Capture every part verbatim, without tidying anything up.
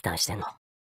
ターしてんの。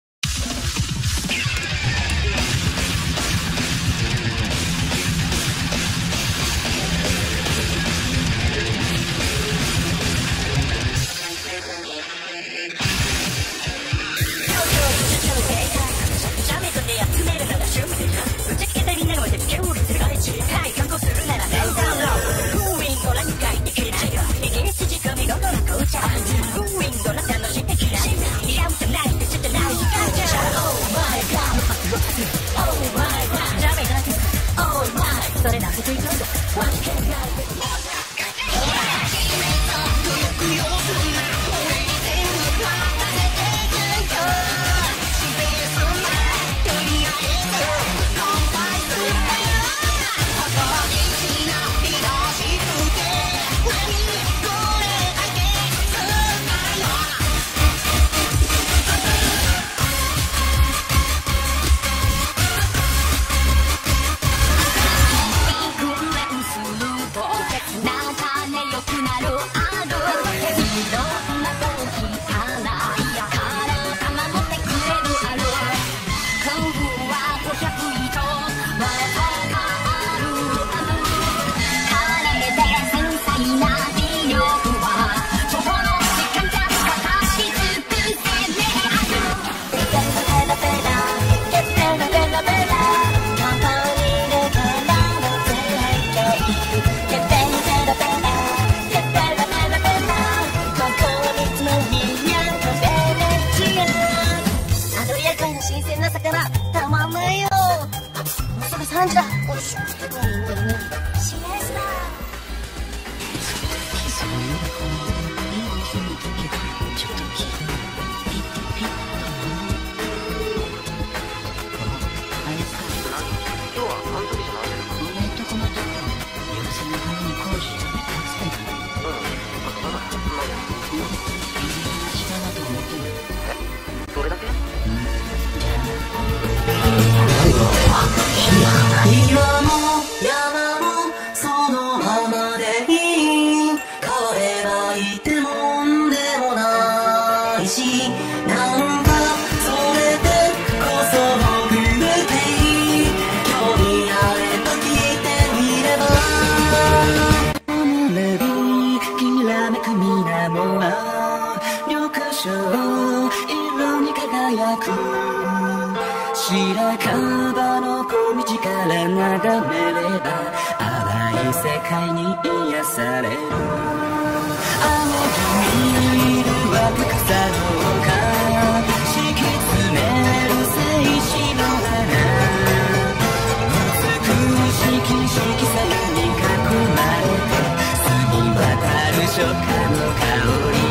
それなせていくんだ。新鮮な魚たまんないよ。もうすぐさんじだ。おいしょ。シエスタ。そういう顔いい店に行けばちょっと聞いてみる。ピッピッあれさ、今日は誕生日じゃないの？こんなとこのとこ妖精のために工事をねたくさんだ。うん、だからなんだよ。いい話だなと思ってる。え、それだけ？岩も山もそのままでいい。変わればいいってもんでもないし、なんかそれでこそ僕っていい。興味あれば聞いてみれば。このレビーきらめく水面は緑色色に輝く。白樺の小道から眺めれば淡い世界に癒される。青き見る若草の丘敷き詰める静止の花。美しき色彩に囲まれて澄み渡る初夏の香り。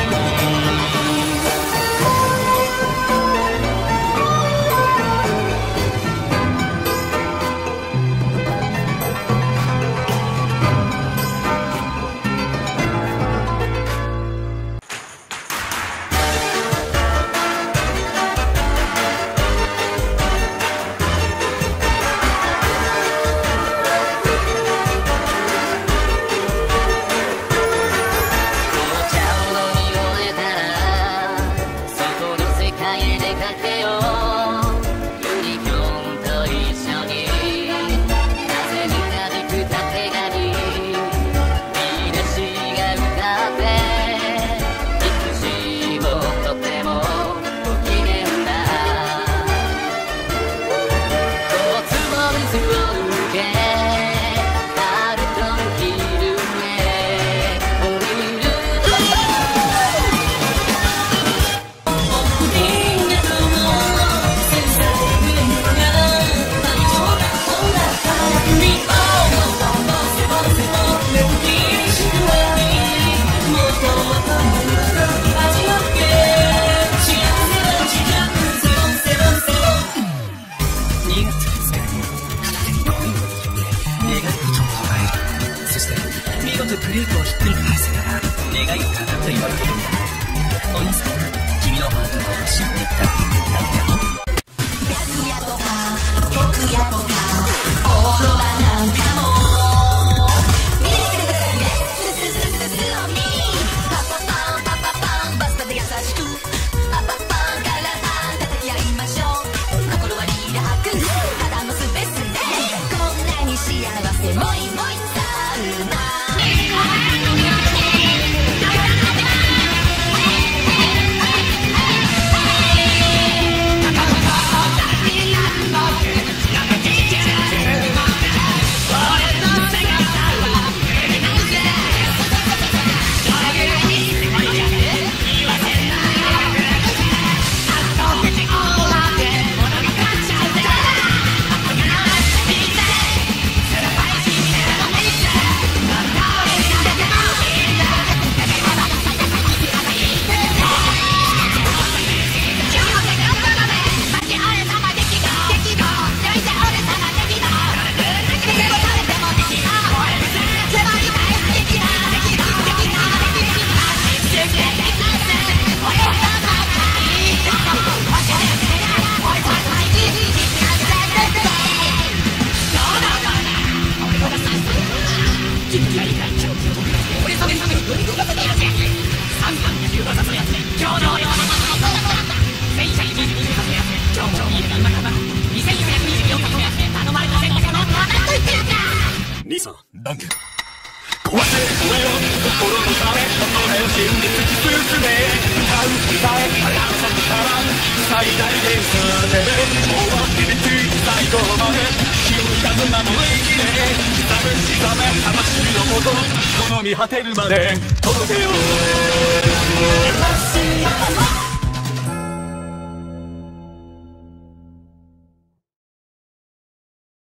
グループをひっくり返せたら願いを叶うと言われてるんだ。お兄さん、君のハートを信じたんだ。逆やとか僕やとかオーロラなんかも見てくれてくれてパパパンパパパンバスタで優しくパパパンからちょうどよせんひゃくにじゅうに発目今日もいい日が生まれたなにせんよんひゃくにじゅうよん発目頼まれたせんのそのまたと言ってるんだ兄さんダンケン壊せこれを心のため己を信じ突き進め歌う歌え速さったら最大限さで終わってるつい最後まで気を引かず守りきれ刻む刻め魂のもとこの見果てるまで届けよう